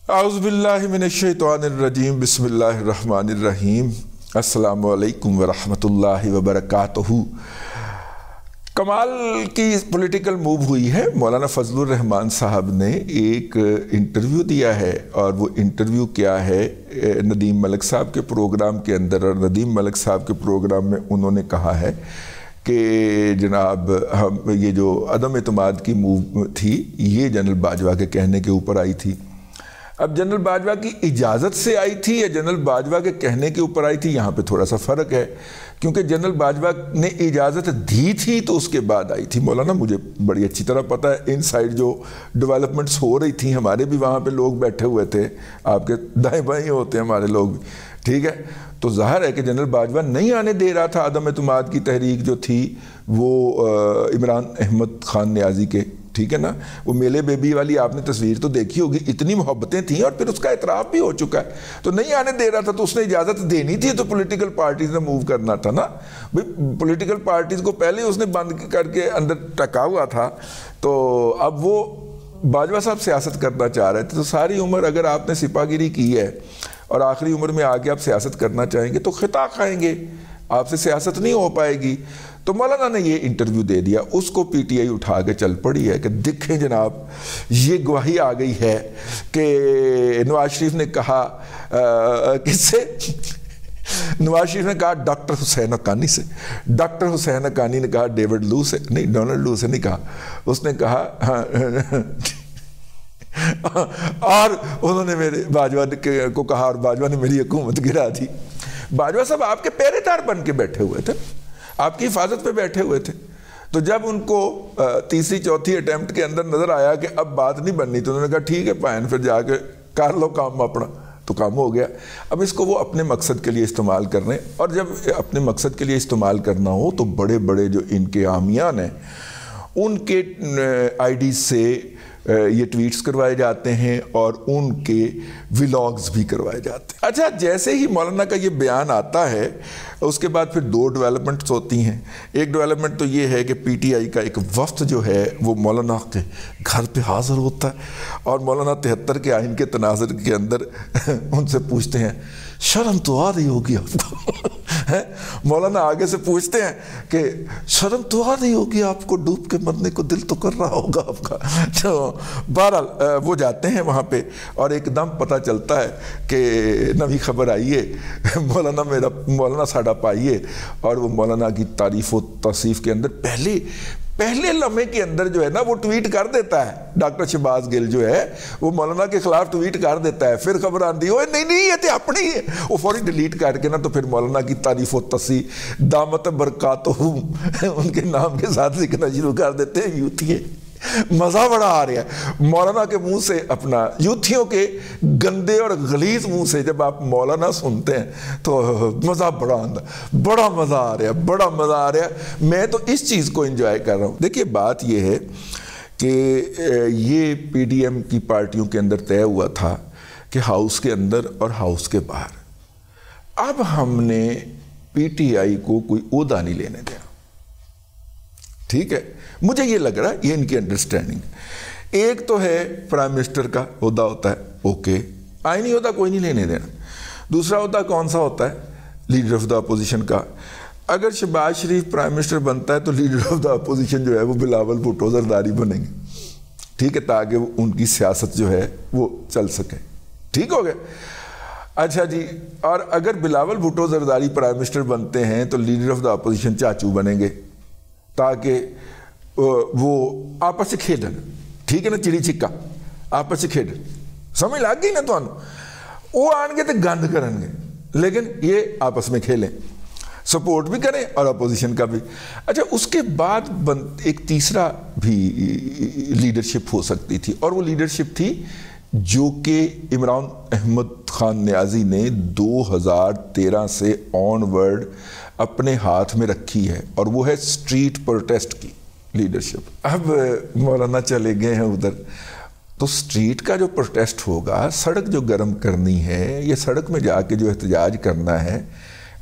औज़ुबिल्लाहिमिनश्शैतानिर्रजीम बिस्मिल्लाहिर्रहमानिर्रहीम अस्सलामु अलैकुम वरहमतुल्लाहि वबरकातुहू। कमाल की पॉलिटिकल मूव हुई है। मौलाना फजलुर रहमान साहब ने एक इंटरव्यू दिया है, और वो इंटरव्यू क्या है, नदीम मलिक साहब के प्रोग्राम के अंदर। और नदीम मलिक साहब के प्रोग्राम में उन्होंने कहा है कि जनाब हम ये जो अदम एतमाद की मूव थी, ये जनरल बाजवा के कहने के ऊपर आई थी। अब जनरल बाजवा की इजाज़त से आई थी या जनरल बाजवा के कहने के ऊपर आई थी, यहाँ पे थोड़ा सा फ़र्क है, क्योंकि जनरल बाजवा ने इजाज़त दी थी तो उसके बाद आई थी। मौलाना मुझे बड़ी अच्छी तरह पता है इन साइड जो डेवलपमेंट्स हो रही थी, हमारे भी वहाँ पे लोग बैठे हुए थे, आपके दाएं बाएं होते हैं हमारे लोग, ठीक है। तो ज़ाहिर है कि जनरल बाजवा नहीं आने दे रहा था अदम एतमाद की तहरीक जो थी वो इमरान अहमद खान नियाज़ी के, ठीक है ना। वो मेले बेबी वाली आपने तस्वीर तो देखी होगी, इतनी मोहब्बतें थी और फिर उसका इतराफ़ भी हो चुका है। तो नहीं आने दे रहा था तो उसने इजाज़त देनी थी, तो पॉलिटिकल पार्टीज़ ने मूव करना था ना भाई। पॉलिटिकल पार्टीज़ को पहले उसने बंद करके अंदर टका हुआ था। तो अब वो बाजवा साहब सियासत करना चाह रहे थे। तो सारी उम्र अगर आपने सिपागिरी की है और आखिरी उम्र में आके आप सियासत करना चाहेंगे तो खिता खाएंगे, आपसे सियासत नहीं हो पाएगी। तो मौलाना ने ये इंटरव्यू दे दिया, उसको पीटीआई उठा के चल पड़ी है कि देखें जनाब ये गवाही आ गई है कि नवाज शरीफ ने कहा किससे नवाज शरीफ ने कहा डॉक्टर हुसैन हक्कानी से, डॉक्टर हुसैन हक्कानी ने कहा डेविड लू से, नहीं डोनाल्ड लू से नहीं कहा, उसने कहा और उन्होंने मेरे बाजवा को कहा और बाजवा ने मेरी हुकूमत गिरा दी। बाजवा साहब आपके पहरेदार बन के बैठे हुए थे, आपकी हिफाजत पे बैठे हुए थे। तो जब उनको तीसरी चौथी अटैम्प्ट के अंदर नज़र आया कि अब बात नहीं बननी, तो उन्होंने कहा ठीक है पायन, फिर जाके कर लो काम अपना, तो काम हो गया। अब इसको वो अपने मकसद के लिए इस्तेमाल कर रहे हैं, और जब अपने मकसद के लिए इस्तेमाल करना हो तो बड़े बड़े जो इनके आमियान हैं उनके आईडी से ये ट्वीट्स करवाए जाते हैं और उनके व्लॉग्स भी करवाए जाते हैं। अच्छा, जैसे ही मौलाना का ये बयान आता है उसके बाद फिर दो डेवलपमेंट्स होती हैं। एक डेवलपमेंट तो ये है कि पीटीआई का एक वफ्द जो है वो मौलाना के घर पे हाज़िर होता है और मौलाना 73 के आइन के तनाज़ुर के अंदर उनसे पूछते हैं शर्म तो आ रही होगी आपको है। मौलाना आगे से पूछते हैं कि शर्म तो आ रही होगी आपको, डूब के मरने को दिल तो कर रहा होगा आपका। तो बहरहाल वो जाते हैं वहाँ पे और एकदम पता चलता है कि नवी खबर आई है, मौलाना साडा पाइए। और वो मौलाना की तारीफ़ व तौसीफ़ के अंदर पहले लम्हे के अंदर जो है ना वो ट्वीट कर देता है। डॉक्टर शहबाज गिल जो है वो मौलाना के खिलाफ ट्वीट कर देता है, फिर खबर आती है नहीं ये तो अपनी है, वो फौरी डिलीट करके ना तो फिर मौलाना की तारीफ़ व तसी दामत बरकातहू उनके नाम के साथ लिखना शुरू कर देते हैं यूथिये। मज़ा बड़ा आ रहा है मौलाना के मुंह से, अपना यूथियों के गंदे और गलीज मुंह से जब आप मौलाना सुनते हैं तो मज़ा बड़ा आता, बड़ा मज़ा आ रहा है, बड़ा मज़ा आ रहा है। मैं तो इस चीज़ को एंजॉय कर रहा हूँ। देखिए बात यह है कि ये पीडीएम की पार्टियों के अंदर तय हुआ था कि हाउस के अंदर और हाउस के बाहर अब हमने पीटीआई को कोई ओहदा नहीं लेने देना, ठीक है। मुझे ये लग रहा है ये इनकी अंडरस्टैंडिंग। एक तो है प्राइम मिनिस्टर का ओहदा होता है, ओके, आईनी ओहदा कोई नहीं लेने देना। दूसरा ओहदा कौन सा होता है, लीडर ऑफ द अपोजिशन का। अगर शहबाज शरीफ प्राइम मिनिस्टर बनता है तो लीडर ऑफ द अपोजिशन जो है वो बिलावल भुट्टो जरदारी बनेंगे, ठीक है, ताकि उनकी सियासत जो है वो चल सके, ठीक हो गया। अच्छा जी, और अगर बिलावल भुट्टो जरदारी प्राइम मिनिस्टर बनते हैं तो लीडर ऑफ द अपोजिशन चाचू बनेंगे, ताकि वो आपस से खेलन, ठीक है ना, चिड़ी छिक्का आपस से खेलन, समझ लग गई ना तो वो आएंगे तो गंद करेंगे, लेकिन ये आपस में खेलें, सपोर्ट भी करें और अपोजिशन का भी। अच्छा, उसके बाद एक तीसरा भी लीडरशिप हो सकती थी, और वो लीडरशिप थी जो कि इमरान अहमद खान नियाज़ी ने 2013 से ऑनवर्ड अपने हाथ में रखी है, और वो है स्ट्रीट प्रोटेस्ट की लीडरशिप। अब मौलाना चले गए हैं उधर, तो स्ट्रीट का जो प्रोटेस्ट होगा, सड़क जो गर्म करनी है, ये सड़क में जाके जो एहतजाज करना है,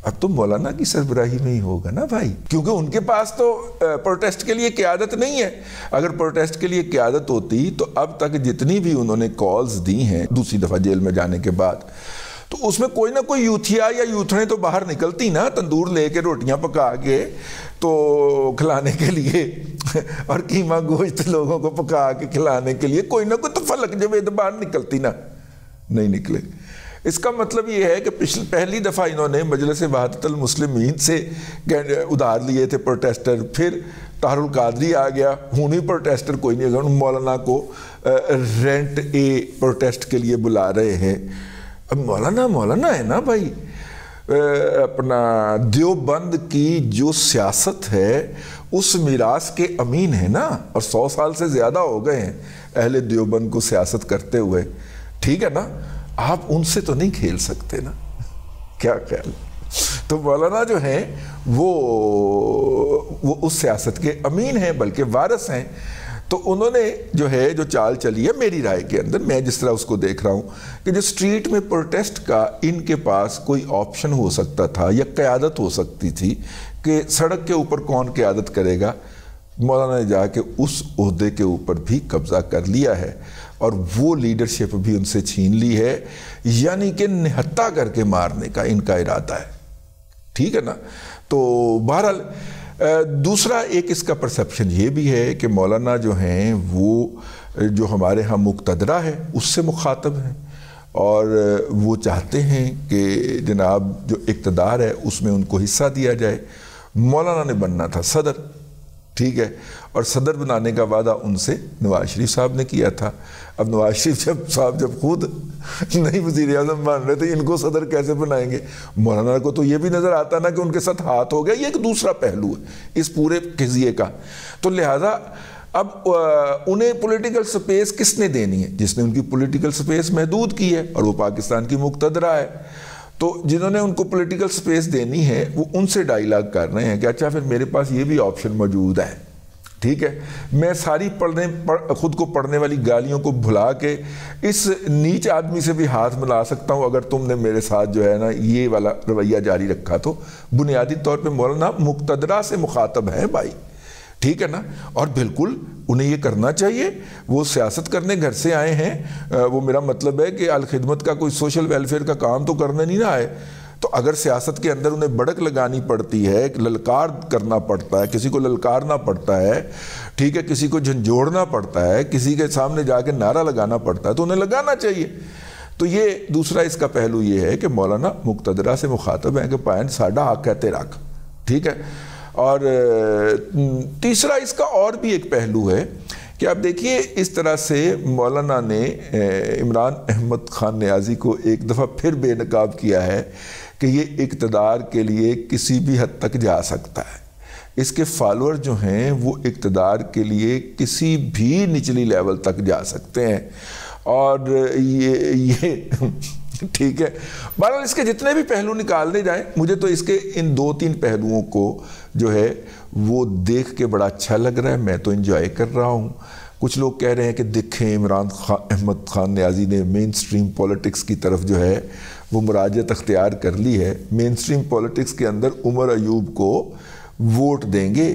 اب تو مولانا کی سربراہی میں ہی ہوگا نا بھائی، کیونکہ ان کے پاس تو پروٹیسٹ کے لیے قیادت نہیں ہے۔ اگر پروٹیسٹ کے لیے قیادت ہوتی تو اب تک جتنی بھی انہوں نے کالز دی ہیں دوسری دفعہ جیل میں جانے کے بعد، تو اس میں کوئی نہ کوئی یوتھیا یا یوتھڑیں تو باہر نکلتی نا، تندور لے کے روٹیاں پکا کے تو کھلانے کے لیے اور قیمہ گوشت لوگوں کو پکا کے کھلانے کے لیے کوئی نہ کوئی تو فلک جب باہر نکلتی نا، نہیں نکلے۔ اس کا مطلب یہ ہے کہ پہلی دفعہ انہوں نے مجلس وحدت المسلمین سے ادھار لیے تھے پروٹیسٹر، پھر طاہر القادری آ گیا، ہوں ہی پروٹیسٹر کوئی نہیں، اگر مولانا کو رینٹ پروٹیسٹ کے لیے بلا رہے ہیں۔ اب مولانا ہے نا بھائی، اپنا دیوبند کی جو سیاست ہے اس میراث کے امین ہے نا، اور 100 سال سے زیادہ ہو گئے ہیں اہل دیوبند کو سیاست کرتے ہوئے، ٹھیک ہے نا، آپ ان سے تو نہیں کھیل سکتے نا، کیا خیال؟ تو مولانا جو ہیں وہ اس سیاست کے امین ہیں، بلکہ وارث ہیں۔ تو انہوں نے جو چال چلی ہے میری رائے کے اندر، میں جس طرح اس کو دیکھ رہا ہوں کہ جو اسٹریٹ میں پروٹیسٹ کا ان کے پاس کوئی آپشن ہو سکتا تھا یا قیادت ہو سکتی تھی کہ سڑک کے اوپر کون قیادت کرے گا، مولانا نے جا کے اس عہدے کے اوپر بھی قبضہ کر لیا ہے اور وہ لیڈرشپ بھی ان سے چھین لی ہے، یعنی کہ نہتہ کر کے مارنے کا ان کا ارادہ ہے، ٹھیک ہے نا۔ تو بہرحال دوسرا ایک اس کا پرسپشن یہ بھی ہے کہ مولانا جو ہیں وہ جو ہمارے ہاں مقتدرہ ہے اس سے مخاطب ہیں، اور وہ چاہتے ہیں کہ جناب جو اقتدار ہے اس میں ان کو حصہ دیا جائے۔ مولانا نے بننا تھا صدر، ٹھیک ہے، اور صدر بنانے کا وعدہ ان سے نواز شریف صاحب نے کیا تھا۔ اب نواز شریف صاحب جب خود نہیں وزیر اعظم بن رہے تھے، ان کو صدر کیسے بنائیں گے؟ مولانا کو تو یہ بھی نظر آتا نا کہ ان کے ساتھ ہاتھ ہو گیا، یہ ایک دوسرا پہلو ہے اس پورے قضیے کا۔ تو لہٰذا اب انہیں پولیٹیکل سپیس کس نے دینی ہے؟ جس نے ان کی پولیٹیکل سپیس محدود کی ہے، اور وہ پاکستان کی مقتدرہ ہے۔ تو جنہوں نے ان کو پولیٹیکل سپیس دینی ہے وہ ان سے ڈائیلاگ کر رہے ہیں کہ اچھا پھر میرے پاس یہ بھی آپشن موجود ہے، ٹھیک ہے، میں ساری خود کو پڑھنے والی گالیوں کو بھلا کے اس نیچ آدمی سے بھی ہاتھ ملا سکتا ہوں اگر تم نے میرے ساتھ جو ہے نا یہ والا رویہ جاری رکھا تو۔ بنیادی طور پہ مولانا مقتدرہ سے مخاطب ہے بھائی، ٹھیک ہے نا، اور بالکل انہیں یہ کرنا چاہیے، وہ سیاست کرنے گھر سے آئے ہیں، وہ میرا مطلب ہے کہ الخدمت کا کوئی سوشل ویلفیئر کا کام تو کرنے نہیں نہ آئے۔ تو اگر سیاست کے اندر انہیں بڑک لگانی پڑتی ہے، للکار کرنا پڑتا ہے، کسی کو للکارنا پڑتا ہے، ٹھیک ہے، کسی کو جھنجھوڑنا پڑتا ہے، کسی کے سامنے جا کے نعرہ لگانا پڑتا ہے تو انہیں لگانا چاہیے۔ تو یہ دوسرا اس کا پہلو یہ ہے کہ مولانا مقتدرہ سے مخاطب ہیں کہ پائن ساڈا حق ہے تیرا حق، ٹھیک ہے۔ اور تیسرا اس کا اور بھی ایک پہلو ہے کہ آپ دیکھیے اس طرح سے مولانا نے عمران احمد خان نیازی کو ایک دفعہ پھر بے نقاب کیا ہے کہ یہ اقتدار کے لیے کسی بھی حد تک جا سکتا ہے، اس کے فالوور جو ہیں وہ اقتدار کے لیے کسی بھی نچلی لیول تک جا سکتے ہیں، اور یہ ٹھیک ہے۔ بہرحال اس کے جتنے بھی پہلو نکالنے جائیں، مجھے تو اس کے ان 2-3 پہلوؤں کو جو ہے وہ دیکھ کے بڑا اچھا لگ رہا ہے، میں تو انجوائے کر رہا ہوں۔ کچھ لوگ کہہ رہے ہیں کہ دیکھیں عمران احمد خان نیازی نے مین سٹریم پولیٹکس کی طرف جو ہے وہ مراجعت اختیار کر لی ہے، مین سٹریم پولیٹکس کے اندر عمر ایوب کو ووٹ دیں گے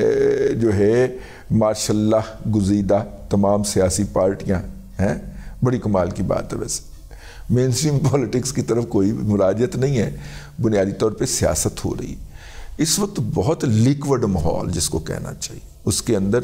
جو ہے ماشاءاللہ گزیدہ تمام سیاسی پارٹیاں ہیں۔ بڑی کمال کی بات ہے، ویسے مین سٹریم پولیٹکس کی طرف کوئی مراجعت نہیں ہے، بنیادی طور پہ سیاست ہو رہی ہے اس وقت، بہت لیکوڈ ماحول جس کو کہنا چاہیے، اس کے اندر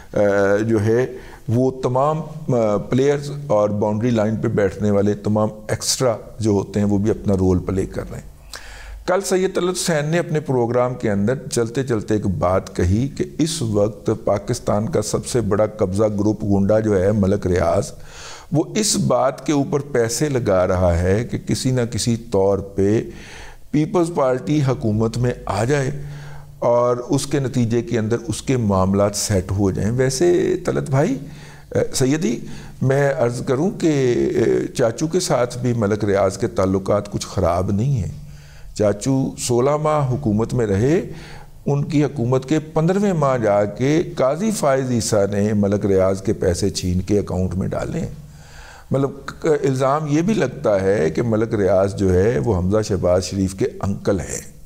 جو ہے وہ تمام پلیئرز اور باؤنڈری لائن پہ بیٹھنے والے تمام ایکسٹرا جو ہوتے ہیں وہ بھی اپنا رول پلے کر رہے ہیں۔ کل سید طلعت حسین نے اپنے پروگرام کے اندر چلتے چلتے ایک بات کہی کہ اس وقت پاکستان کا سب سے بڑا قبضہ گروپ گنڈا جو ہے ملک ریاض، وہ اس بات کے اوپر پیسے لگا رہا ہے کہ کسی نہ کسی طور پہ پیپلز پارٹی حکومت میں آ جائے اور اس کے نتیجے کے اندر اس کے معاملات سیٹ ہو جائیں۔ ویسے طلعت بھائی سیدی، میں عرض کروں کہ چاچو کے ساتھ بھی ملک ریاض کے تعلقات کچھ خراب نہیں ہیں۔ چاچو 16 ماہ حکومت میں رہے، ان کی حکومت کے 15ویں ماہ جا کے قاضی فائز عیسیٰ نے ملک ریاض کے پیسے چھین کے اکاؤنٹ میں ڈالے ہیں۔ مطلب الزام یہ بھی لگتا ہے کہ ملک ریاض جو ہے وہ حمزہ شہباز شریف کے انکل ہے۔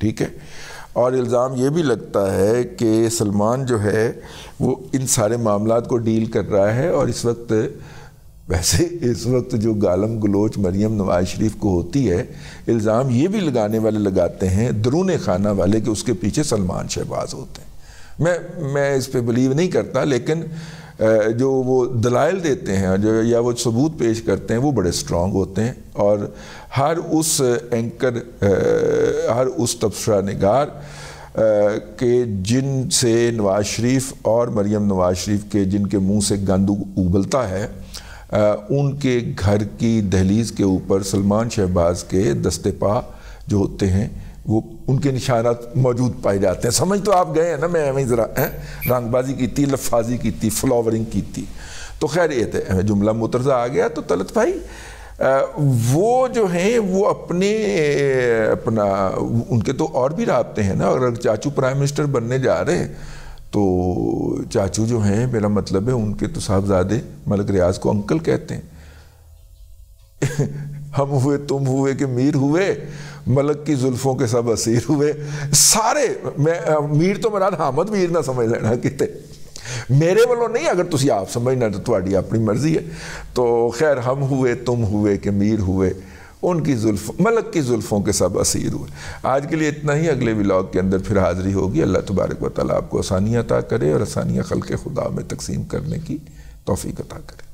ٹھیک ہے. اور الزام یہ بھی لگتا ہے کہ سلمان جو ہے وہ ان سارے معاملات کو ڈیل کر رہا ہے، اور اس وقت ویسے اس وقت جو گالم گلوچ مریم نواز شریف کو ہوتی ہے، الزام یہ بھی لگانے والے لگاتے ہیں درون خانہ والے کہ اس کے پیچھے سلمان شہباز ہوتے ہیں. میں اس پہ بلیو نہیں کرتا، لیکن جو وہ دلائل دیتے ہیں یا وہ ثبوت پیش کرتے ہیں وہ بڑے سٹرونگ ہوتے ہیں. اور ہر اس اینکر، ہر اس تبصرہ نگار کہ جن سے نواز شریف اور مریم نواز شریف کے جن کے منہ سے گند ابلتا ہے، ان کے گھر کی دہلیز کے اوپر سلمان شہباز کے دستے پا جو ہوتے ہیں وہ ان کے نشانات موجود پائے جاتے ہیں. سمجھ تو آپ گئے ہیں نا، میں ایویں ذرا رنگ بازی کی تھی، لفاظی کی تھی، فلاورنگ کی تھی. تو خیر یہ تھے جملہ مترجہ آ گیا. تو طلعت بھائی وہ جو ہیں وہ اپنا ان کے تو اور بھی رابطے ہیں نا. اگر چاچو پرائم منسٹر بننے جا رہے ہیں تو چاچو جو ہیں، میرا مطلب ہے ان کے تو صاحبزادے ملک ریاض کو انکل کہتے ہیں. ہم ہوئے تم ہوئے کہ میر ہوئے، ملک کی زلفوں کے سب اسیر ہوئے. سارے میر تو مراد حامد میر نہ سمجھ لینا کتے، میرے والوں نہیں. اگر تسی آپ سمجھنا تو تہاڈی اپنی مرضی ہے. تو خیر ہم ہوئے تم ہوئے کہ میر ہوئے، ان کی ملک کی زلفوں کے سب اسیر ہوئے. آج کے لیے اتنا ہی. اگلے ولاگ کے اندر پھر حاضری ہوگی. اللہ تبارک و تعالیٰ آپ کو آسانیاں عطا کرے اور آسانیاں خلق خدا میں تقسیم کرنے کی توفیق عطا کرے.